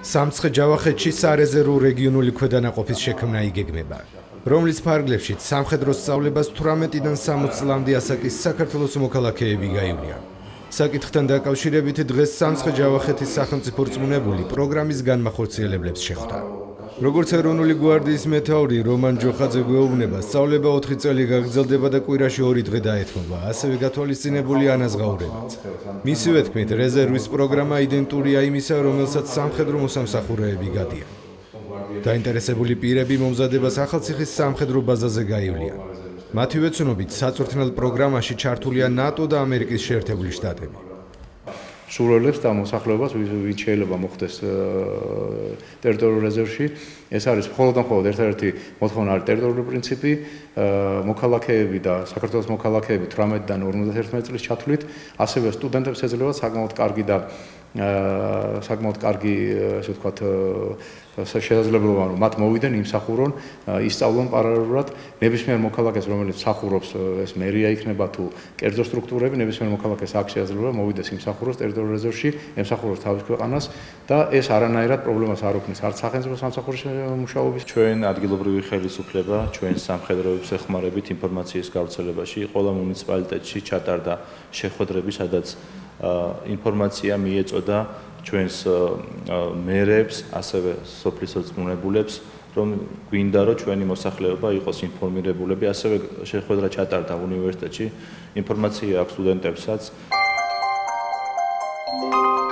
სამცხე ჯავახეთში სარეზერვო რეგიონული ქვედანაყოფის შექმნა იგეგმება, რომლის ფარგლებშიც სამხედრო სწავლებას 18-დან 60 წლამდე ასაკის საქართველოს მოქალაქეები გაივლიან. საკითხთან დაკავშირებით დღეს სამცხე ჯავახეთის სახელმწიფო რწმუნებული პროგრამის განმახორციელებლებს შეხვდა. როგორც ეროვნული გვარდიის მეთაური რომან ჯოხაძე გვეუბნება, სწავლება 4 წელი გაგრძელდება და კვირაში 2 დღე დაეთმობა, ასევე გათვალისწინებული ანაზღაურებაც. მისივე თქმით, რეზერვის პროგრამა იდენტურია იმისა, რომელსაც სამხედრო მოსამსახურეები გადიან. დაინტერესებული პირები მომზადებას ახალციხის სამხედრო ბაზაზე გაივლიან. მათივე ცნობით, საწვრთნელ პროგრამაში ჩართულია ნატო და ამერიკის შეერთებული შტატები. სურვილებს და მოსახლეობას ვინც შეიძლება მოხდეს ტერიტორიულ რეზერვში. ეს არის მხოლოდ ერთადერთი მოთხოვნა არის ტერიტორიული პრინციპი, მოქალაქეები და საქართველოს მოქალაქეები 18-დან 51 წლის ჩათვლით, ასევე სტუდენტებს ეძლევა საკმაოდ კარგი და საკმაოდ კარგი, ასე ვთქვათ, შესაძლებლობა, რომ მათ მოვიდნენ, იმსახურონ, ისწავლონ პარალელურად ნებისმიერ მოქალაქეს, რომელიც მსახურობს, ეს მერია იქნება თუ კერძო სტრუქტურები, ნებისმიერ მოქალაქეს აქვს შესაძლებლობა მოვიდეს იმსახუროს ტერიტორიულ რეზერვში, ემსახუროს თავის ქვეყანას და ეს არანაირად პრობლემას არ უქმნის არც სახელმწიფო სამსახურის მუშაობის. ჩვენ ადგილობრივი ხელისუფლება, ჩვენ სამხედროებს ეხმარებით ინფორმაციის გავრცელებაში, ყველა მუნიციპალიტეტში ჩატარდა შეხვედრები, სადაც ინფორმაცია მიეწოდა ჩვენს მერებს, ასევე სოფლის რწმუნებულებს, რომ გვინდა რომ ჩვენი მოსახლეობა იყოს ინფორმირებულები, ასევე შეხვედრა ჩატარდა უნივერსიტეტში, ინფორმაცია აქვს სტუდენტებსაც.